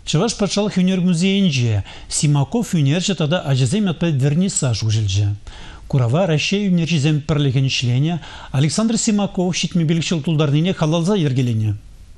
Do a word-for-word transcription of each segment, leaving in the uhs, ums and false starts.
Чаваш патшалық өнер музейінже, Симаков өнерже тада ажызем атпай вернисаж ужылжы. Курава Россия өнержізем пірлеген члені Александр Симаков шитмебелікшіл тулдарныне халалза ергелене.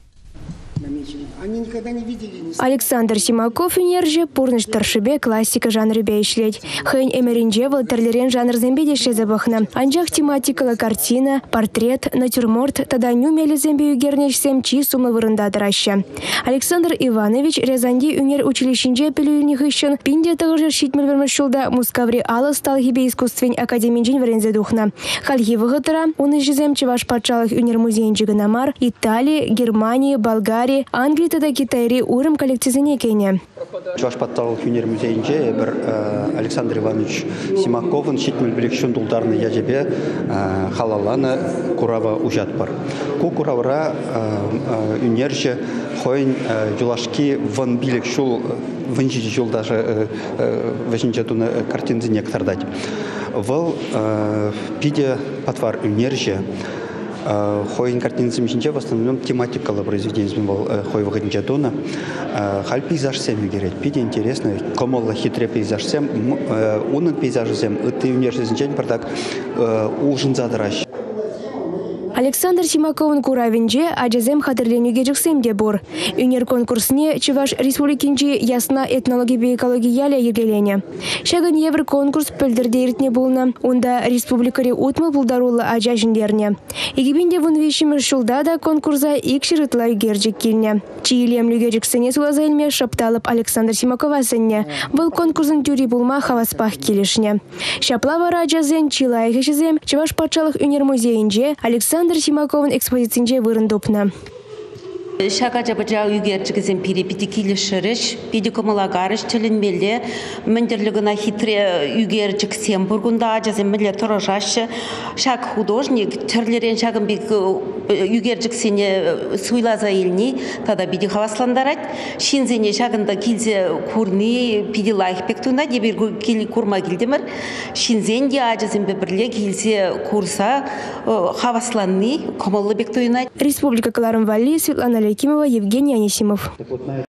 Александр Симаков өнерже пурныш таршыбе классика жанры бейшлеть. Хэнь эмеринже волтерлерен жанр зембедешле забахна. Анжах тематикала картина, портрет, натюрморт, тада нюмели зембе югернешсем чи сумла вырында дыраща. Александр Иванович Рязанди өнер училищенже пелюльних ищен, пинде тагыжер шитмел вермешулда мускаври ала стал хибе искусствень академинжен варензе духна. Хальхи выготара, он ижезем чеваш патшалых өнер музейнжи гынамар, Италии, Германии, Болгарии, Англии тада Китайри урым коллективзене кейне. Чуваш патталых өнер музейнже бір Александр Иванович Симаковын шитмел білікшін дулдарны яжебе халаланы курава ужат бар. Ку куравра өнерже хойн юлашки ван білікшул ванжи жыл даже ванжи туны картинзене ктардать. Вал пиде патвар өнерже Хойн картинцем жинче в основном тематикалы произведения был хой выходнича тона. Халь пейзаж сем герет. Пиде интересно. Комолла хитре пейзаж сем. Унын пейзаж сем. Это университет бардак ужин задращ. Александр Симаковын куравинже ажазем хатырленюге жексемде бор. Өнер конкурсне Чуваш республикинчи ясна этнология и экология яля егелене. Шаган евр конкурс пөлдерде иртне булна. Унда республикари утмал булдарула ажа жиндерне. Игибинде вун вишимер шулда да конкурса икширытла югерджик килне. Чиилем люге жексене сулазайлме шапталып Александр Симакова сенне. Был конкурсын тюри булма хаваспах килишне. Шаплава ажазен чилайхи жезем Чуваш патшалых өнер музейинже Александр Александр Симаковын экспозициинже вырындопна. Шага жабыжа югерчігізен пири пидикилі шырыш, пидикомалагарыш тілінмелі, міндерлігіна хитре югерчіксен бұргында ажазен мілі тұрожашы. Шаг художник, түрлерен шагын бек югерчіксене суйлаза еліне, тада биди хавасландарад. Шинзене шагында келзе курни пиди лайхпек туна, дебір курма келдемір. Шинзенде ажазен бебірле келзе курса хавасланны, комалы бек туйна. Республика Кларым Валли, Светлана Лейкимова, Евгений Анисимов.